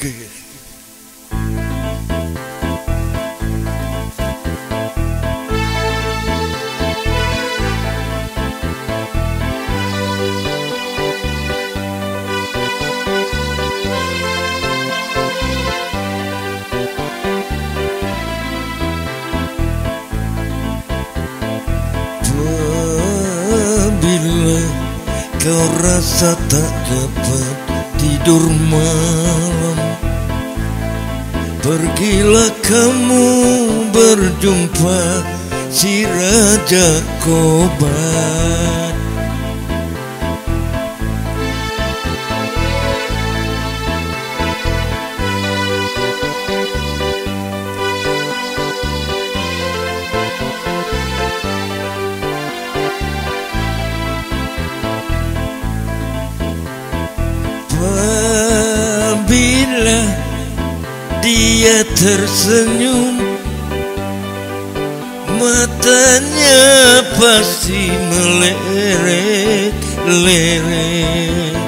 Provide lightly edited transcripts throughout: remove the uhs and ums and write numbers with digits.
Oke. Bila kau rasa tak dapat tidur malam, pergilah kamu berjumpa si Raja Kobar. Apabila dia tersenyum, matanya pasti melirik-lirik.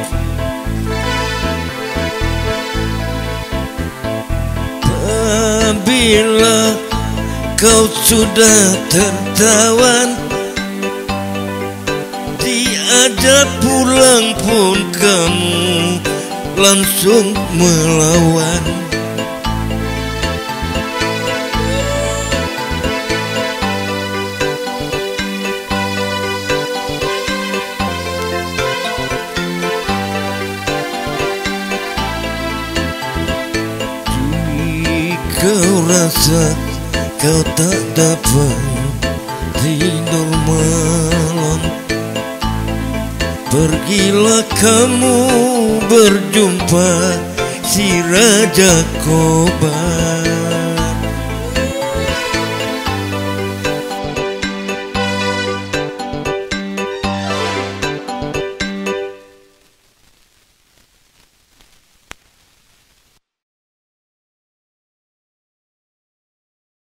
Apabila kau sudah tertawan, diajak pulang pun kamu langsung melawan. Jika kau rasa kau tak dapat tidur malam, pergilah kamu berjumpa si Raja Kobar.